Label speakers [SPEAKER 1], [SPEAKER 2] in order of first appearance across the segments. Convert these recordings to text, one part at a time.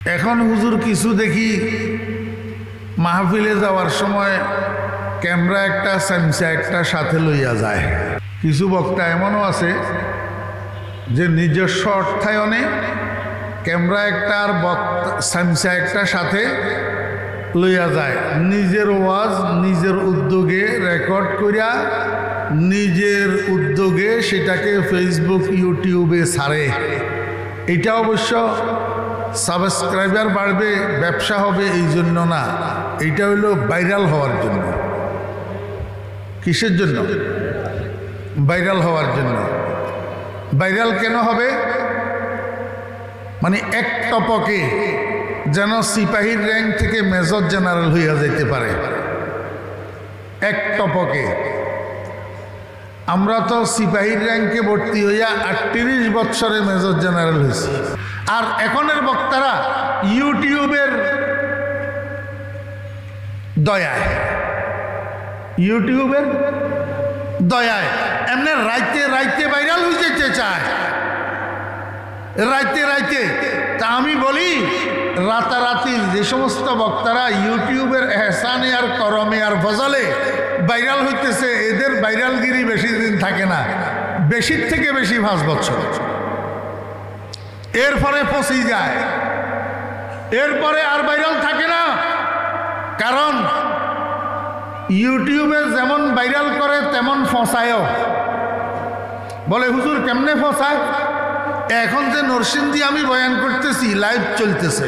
[SPEAKER 1] এখন হুজুর কিছু দেখি মাহফিলে যাওয়ার সময় ক্যামেরা একটা স্যামসা একটা সাথে লইয়া যায়। কিছু বক্তা এমনও আছে যে নিজস্ব অর্থায়নে ক্যামেরা একটা আর বক্তা স্যামসা একটা সাথে লইয়া যায়, নিজের ওয়াজ নিজের উদ্যোগে রেকর্ড করিয়া নিজের উদ্যোগে সেটাকে ফেসবুক ইউটিউবে ছাড়ে। এটা অবশ্য সাবস্ক্রাইবার বাড়বে, ব্যবসা হবে এই জন্য না, এটা হইল ভাইরাল হওয়ার জন্য। কিসের জন্য? ভাইরাল হওয়ার জন্য। ভাইরাল কেন হবে? মানে এক টপকে যেন সিপাহীর র্যাঙ্ক থেকে মেজর জেনারেল হইয়া যেতে পারে, এক টপকে। আমরা তো সিপাহীর র্যাঙ্কে ভর্তি হইয়া 38 বৎসরে মেজর জেনারেল হয়েছি। আর এখনের বক্তারা ইউটিউবের দয়ায়, ইউটিউবের দয়ায় এমনি রাইতে রাইতে ভাইরাল হয়ে যেতে চায়, রাইতে রাইতে। তা আমি বলি, রাতারাতি যে সমস্ত বক্তারা ইউটিউবের এহসানে আর করমে আর ফজলে ভাইরাল হইতেছে, এদের ভাইরালগিরি বেশি দিন থাকে না, বেশির থেকে বেশি 5 বছর। এরপরে পচি যায়, এরপরে আর ভাইরাল থাকে না। কারণ ইউটিউবে যেমন ভাইরাল করে তেমন ফসায়ও। বলে হুজুর কেমনে ফসায়? এখন যে নরসিংদী আমি বয়ান করতেছি, লাইভ চলতেছে,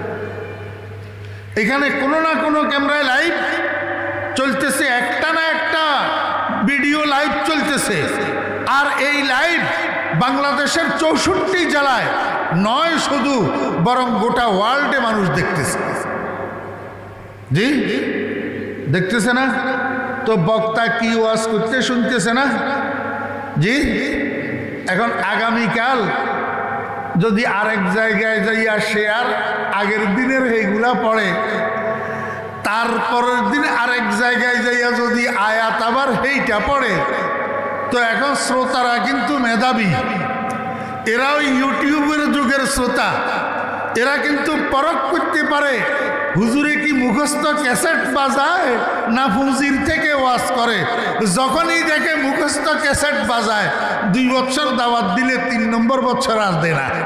[SPEAKER 1] এখানে কোনো না কোনো ক্যামেরায় লাইভ চলতেছে, একটা না একটা ভিডিও লাইভ চলতেছে। আর এই লাইভ বাংলাদেশের 64 জেলায় নয় শুধু, বরং গোটা ওয়ার্ল্ডে মানুষ দেখতেছে। জি দেখতেছে না? তো বক্তা কি ওয়াজ করতে শুনতেছে না? জি। এখন আগামীকাল যদি আরেক জায়গায় যাইয়া শেয়ার আগের দিনের এইগুলা পড়ে, তারপরের দিন আরেক জায়গায় যাইয়া যদি আয়াত আবার সেইটা পড়ে, তো এখন শ্রোতারা কিন্তু মেধাবী, এরাও ইউটিউবের যুগের শ্রোতা, এরা কিন্তু পরখ করতে পারে হুজুরে কি মুখস্থ ক্যাসেট বাজায় না ফুজির থেকে ওয়াজ করে। যখনই দেখে মুখস্থ ক্যাসেট বাজায়, 2 বছর দাওয়াত দিলে 3 নম্বর বছর আর দেয় না।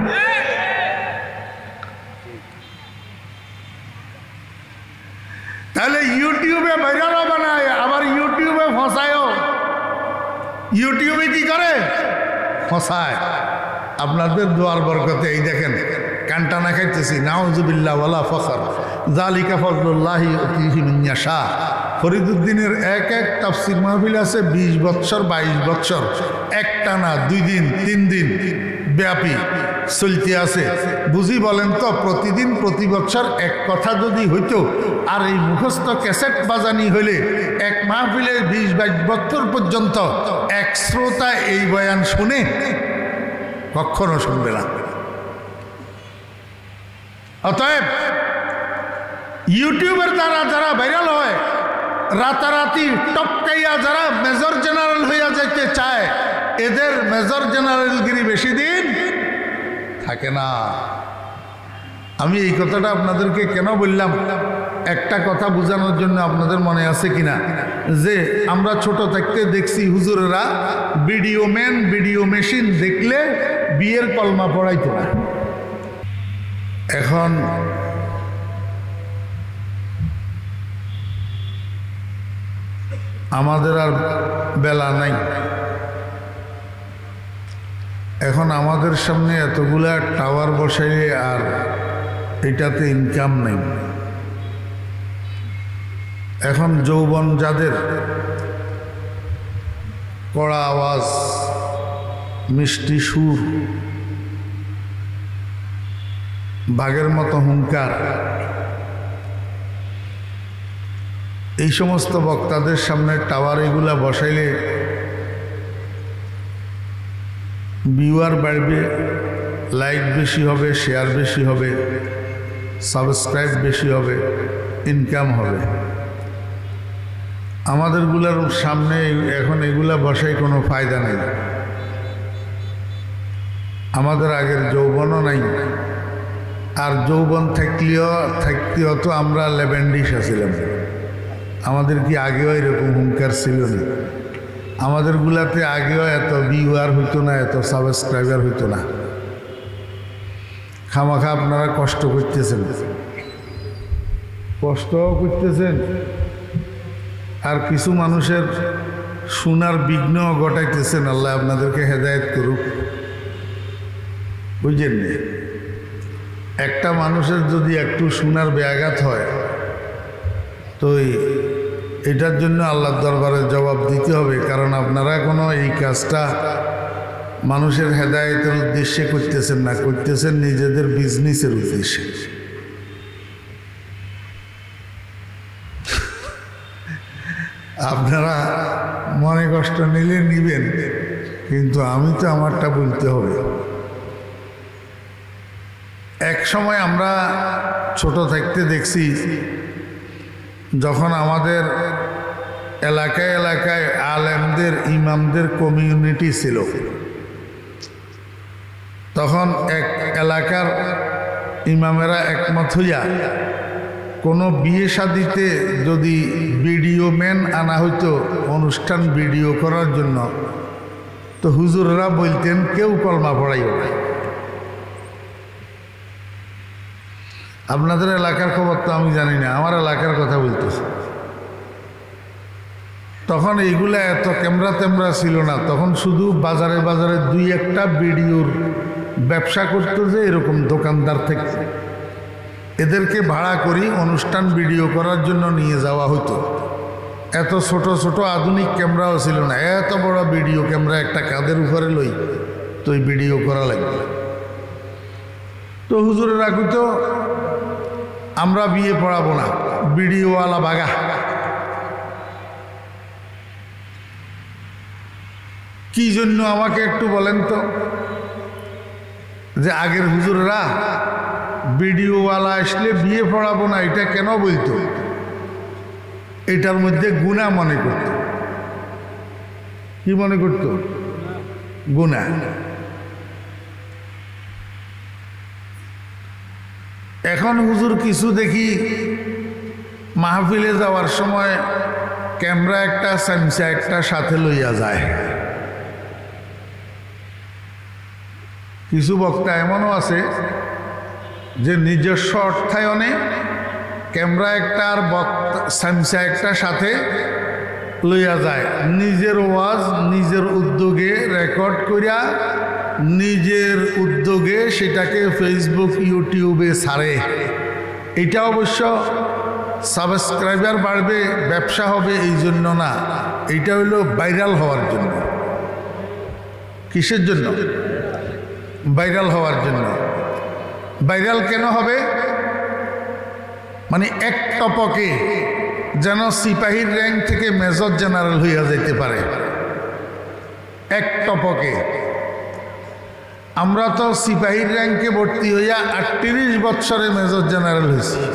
[SPEAKER 1] তাহলে ইউটিউবে ভাইরালও বানায়, আবার ইউটিউবে ফসায়ও। ইউটিউবে কি করে? ফসায়। আপনাদের দোয়ার বরকতে এই দেখেন কানটা না খাইতেছি, নাউজুবিল্লাহ ওয়ালা ফখর, যালিকা ফজলুল্লাহি ইউতিহি মান ইয়াশা। ফরিদুদ্দিনের এক এক তাফসীর মাহফিল আছে 20 বছর 22 বছর, একটা না 2 দিন 3 দিন ব্যাপী চলতে আছে। বুঝি বলেন তো, প্রতিদিন প্রতি বছর এক কথা যদি হইতো, আর এই মুখস্থ ক্যাসেট বাজানি হইলে এক মাহফিলে 20-22 বছর পর্যন্ত এক শ্রোতা এই বয়ান শুনে কখনো শুনবে না। অতএব ইউটিউবের দ্বারা যারা ভাইরাল হয়, রাতারাতি টপকাইয়া যারা মেজর জেনারেল হইয়া যাইতে চায়, এদের মেজর জেনারেলগিরি বেশি দিন থাকে না। আমি এই কথাটা আপনাদেরকে কেন বললাম, একটা কথা বোঝানোর জন্য। আপনাদের মনে আছে কিনা যে আমরা ছোট থাকতে দেখছি হুজুরেরা ভিডিও ম্যান, ভিডিও মেশিন দেখলে বিয়ের কলমা পড়াইতো না। এখন আমাদের আর বেলা নাই। এখন আমাদের সামনে এতগুলা টাওয়ার বসাইলে আর এটাতে ইনকাম নেই। এখন যৌবন যাদের, কড়া আওয়াজ, মিষ্টি সুর, বাঘের মতো হুঙ্কার, এই সমস্ত বক্তাদের সামনে টাওয়ার এগুলা বসাইলে ভিউয়ার বাড়বে, লাইক বেশি হবে, শেয়ার বেশি হবে, সাবস্ক্রাইব বেশি হবে, ইনকাম হবে। আমাদেরগুলার সামনে এখন এগুলা বসাই কোনো ফায়দা নেই। আমাদের আগের যৌবনও নাই, আর যৌবন থাকতেও তো আমরা লেভেন্ডিস আছিলাম। আমাদের কি আগেও এরকম হুঙ্কার ছিল না? আমাদের গুলাতে আগেও এত ভিউয়ার হইতো না, এত সাবস্ক্রাইবার হইতো না। খামাখা আপনারা কষ্ট করতেছেন, কষ্টও করতেছেন, আর কিছু মানুষের শোনার বিঘ্ন ঘটাইতেছেন। আল্লাহ আপনাদেরকে হেদায়েত করুক। বুঝলেন না? একটা মানুষের যদি একটু শোনার ব্যাঘাত হয় তো এটার জন্য আল্লাহর দরবারে জবাব দিতে হবে, কারণ আপনারা কোনো এই কাজটা মানুষের হেদায়েতের উদ্দেশ্যে করতেছেন না, করতেছেন নিজেদের বিজনেসের উদ্দেশ্যে। আপনারা মনে কষ্ট নিলে নিবেন, কিন্তু আমি তো আমারটা বলতে হবে। এক সময় আমরা ছোট থাকতে দেখছি, যখন আমাদের এলাকায় এলাকায় আলেমদের ইমামদের কমিউনিটি ছিল, তখন এক এলাকার ইমামেরা একমত হইয়া কোনো বিয়ে শাদিতে যদি ভিডিও ম্যান আনা হইতো অনুষ্ঠান ভিডিও করার জন্য, তো হুজুররা বলতেন কেউ কলমা পড়াইও না। আপনাদের এলাকার খবর তো আমি জানি না, আমার এলাকার কথা বলতেছি। তখন এইগুলা এত ক্যামেরা ট্যামেরা ছিল না, তখন শুধু বাজারে বাজারে দুই একটা ভিডিওর ব্যবসা করতো, যে এরকম দোকানদার থেকে এদেরকে ভাড়া করি অনুষ্ঠান ভিডিও করার জন্য নিয়ে যাওয়া হতো। এত ছোট ছোট আধুনিক ক্যামেরাও ছিল না, এত বড় ভিডিও ক্যামেরা একটা কাঁধের উপরে লই তো এই ভিডিও করা লাগবে। তো হুজুরেরা কইতো আমরা বিয়ে পড়াবো না, ভিডিওওয়ালা বাগা। কি জন্য আমাকে একটু বলেন তো, যে আগের হুজুররা ভিডিওওয়ালা আসলে বিয়ে পড়াবো না এটা কেন বলতো? এটার মধ্যে গুনাহ মনে করত। কি মনে করত? গুনাহ। এখন হুজুর কিছু দেখি মাহফিলে যাওয়ার সময় ক্যামেরা একটা সামসা একটা সাথে লইয়া যায়। কিছু বক্তা এমনও আছে যে নিজস্ব অর্থায়নে ক্যামেরা একটা আর বক্তা সামসা একটা সাথে লইয়া যায়, নিজের ওয়াজ নিজের উদ্যোগে রেকর্ড করিয়া নিজের উদ্যোগে সেটাকে ফেসবুক ইউটিউবে ছাড়ে। এটা অবশ্য সাবস্ক্রাইবার বাড়বে, ব্যবসা হবে এই জন্য না, এইটা হইল ভাইরাল হওয়ার জন্য। কিসের জন্য? ভাইরাল হওয়ার জন্য। ভাইরাল কেন হবে? মানে এক টপকে যেন সিপাহীর র্যাঙ্ক থেকে মেজর জেনারেল হইয়া যেতে পারে, এক টপকে। আমরা তো সিপাহীর র্যাঙ্কে ভর্তি হইয়া 38 বৎসরে মেজর জেনারেল হয়েছি।